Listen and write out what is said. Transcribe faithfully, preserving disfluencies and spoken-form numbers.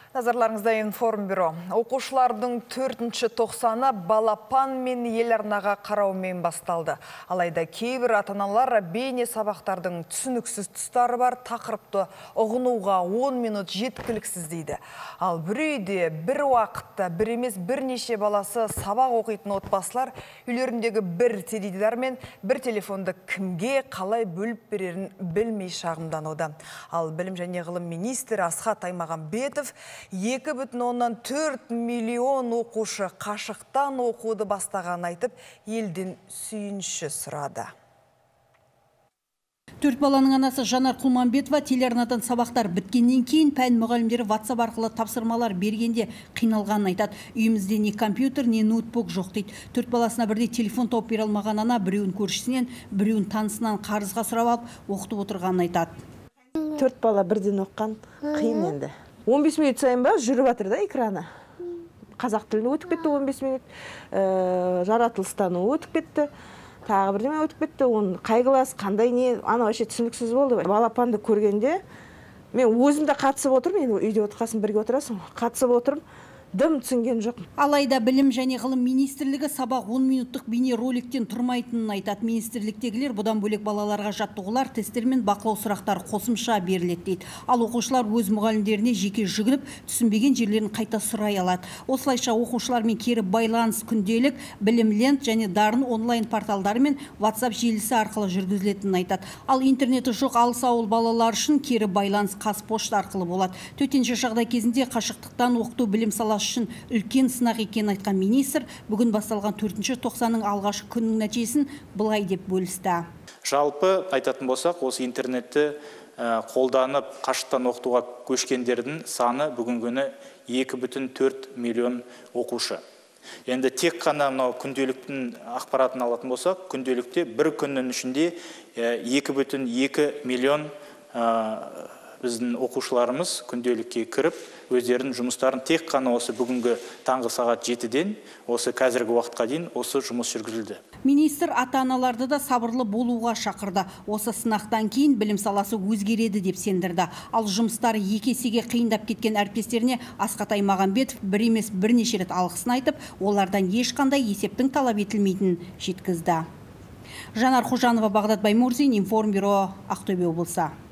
Назарларыңызда информбюро. Оқушылардың төртінші тоқсаны балапан мен ел арнаға қараумен басталды. Алайда кейбір ата-аналар бейне сабақтардың түсініксіз тұстары бар тақырыпты ұғынуға он минут жеткіліксіз дейді. Ал бір үйде бір уақытта бір емес бірнеше баласы сабақ оқитын отбасылар үйлеріндегі бір теледидар мен бір телефонды кімге қалай бөліп берерін білмей шағымдануда. Ал білім және ғылым министрі Асхат Аймағамбетов екі бүтін оннан төрт миллион оқушы қашықтан оқуды бастаған айтып, елден сүйінші сұрады. Төрт баланың анасы Жанар Құлманбетова телеарнадан сабақтар біткеннен кейін пән мұғалімдері WhatsApp арқылы тапсырмалар бергенде қиналғанын айтады. Үйімізде не компьютер, не ноутбук жоқ дейді. Төрт баласына бірдей телефон тауып бере алмаған ана біреуін көршісінен, біреуін танысынан қарызға сұрап алып, оқытып отырғанын айтады. Төрт бала бірден оққан қиын енді. он бес минут сайын ба жүріп жатыр да экраны. Қазақ тіліне өтіп кетті он бес минут, жаратылыстану өтіп кетті. Тағы бірдеме өтіп кетті. Оның қай класс, қандай не, ана вообще түсініксіз болды. Балапанды көргенде мен өзім де қатысып отырмын, енді үйде отырғасын бірге отырасың, қатысып отырмын. Дым түсінген жоқ. Алайда білім және ғылым министрлігі сабақ он минуттық бейне роликтен тұрмайтынын айтады. Министрліктегілер бұдан бөлек балаларға жаттығулар, тестер мен бақылау сұрақтар қосымша беріледі дейді. Ал оқушылар өз мұғалімдеріне жеке жүгініп, түсінбеген жерлерін қайта сұрай алады. Осылайша оқушылармен кері байланыс күнделік, білім лент және дарын онлайн порталдары мен WhatsApp желісі арқылы жүргізілетінін айтады. Ал интернеті жоқ алыс ауыл балалар үшін кері байланыс Қазпошта арқылы болады. Төтенше жағдай кезінде қашықтықтан оқыту білім саласы үшін үлкен сынақ екенін айтқан министр бүгін басталған төртінші тоқсанның алғашқы күннің нәтижесін былай деп бөлісті. Жалпы айтатын болсақ, осы интернетті қолданып қашықтан оқытуға көшкендердің саны бүгінгі күні екі бүтін төрт миллион оқушы. Енді тек қана мынау күнделіктің ақпаратын алатын болсақ, күнделікте бір күннің ішінде екі бүтін екі миллион біздің оқушыларымыз күнделікке кіріп, өздерінің жұмыстарын тек қана осы бүгінгі таңғы сағат жетіден осы қазіргі уақытқа дейін осы жұмыс жүргізілді. Министр ата-аналарды да сабырлы болуға шақырды. Осы сынақтан кейін білім саласы өзгереді деп сендірді. Ал жұмыстары екі есеге қиындап кеткен әріптестеріне Асхат Аймағамбетов бір емес бірнеше рет алғысын айтып, олардан ешқандай есептің талап етілмейтінін жеткізді. Жанар Қожанова, Бағдат Баймурзин, информбюро, Ақтөбе облысы.